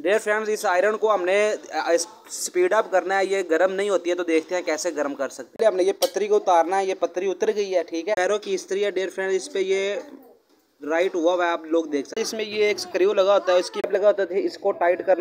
Dear friends, इस iron को हमने स्पीड अप करना है। ये गर्म नहीं होती है, तो देखते हैं कैसे गर्म कर सकते हैं। हमने ये पतरी को उतारना है। ये पतरी उतर गई है, ठीक है। पैरों की इस्त्री है डियर फ्रेंड्स, इस पे ये राइट हुआ है, आप लोग देख सकते हैं। इसमें ये एक स्क्रू लगा होता है, इसकी लगा होता है, इसको टाइट करना।